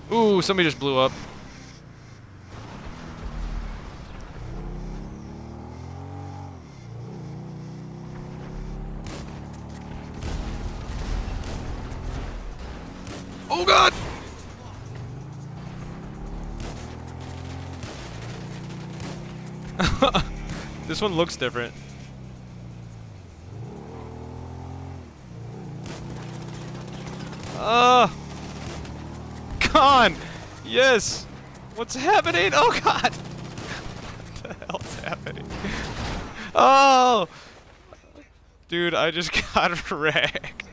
Ooh, somebody just blew up. Oh god! This one looks different. Con! Yes! What's happening? Oh god! What the hell's happening? Oh! Dude, I just got wrecked.